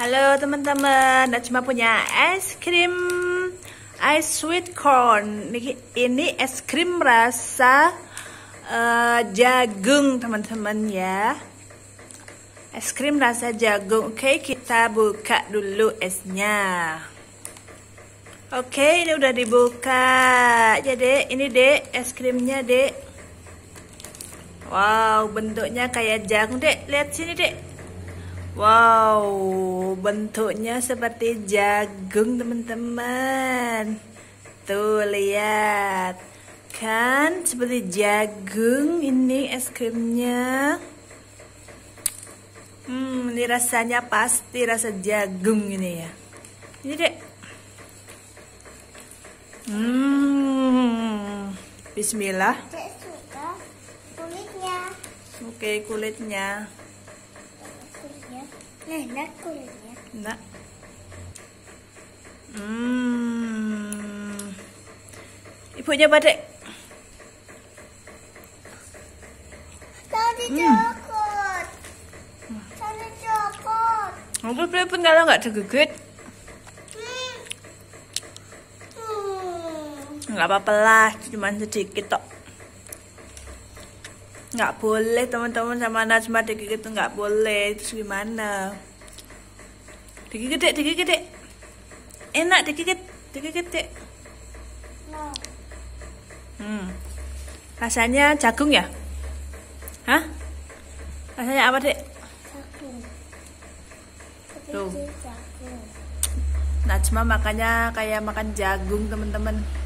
Halo teman-teman, Najma punya es krim ice sweet corn. Ini es krim rasa jagung teman-teman ya. Es krim rasa jagung. Oke, kita buka dulu esnya. Oke, ini udah dibuka. Ya dek, ini dek es krimnya dek. Wow, bentuknya kayak jagung dek. Lihat sini dek. Wow, bentuknya seperti jagung teman-teman. Tuh lihat, kan seperti jagung ini es krimnya. Ini rasanya pasti rasa jagung ini ya. Ini dek. Bismillah. Kulitnya. Oke, kulitnya. Enak kulitnya. Nah. Ibunya Badek. Tadi cokot. Tadi cokot. Aku pun kalau nggak digigit. Nggak apa-apa lah, cuma sedikit tok. Nggak boleh teman-teman sama Najma digigit tuh nggak boleh. Terus gimana? Digigit dek. Enak digigit dek. No. Rasanya jagung ya? Hah? Rasanya apa dek? Jagung. Tuh. Seperti jagung. Najma makannya kayak makan jagung teman-teman.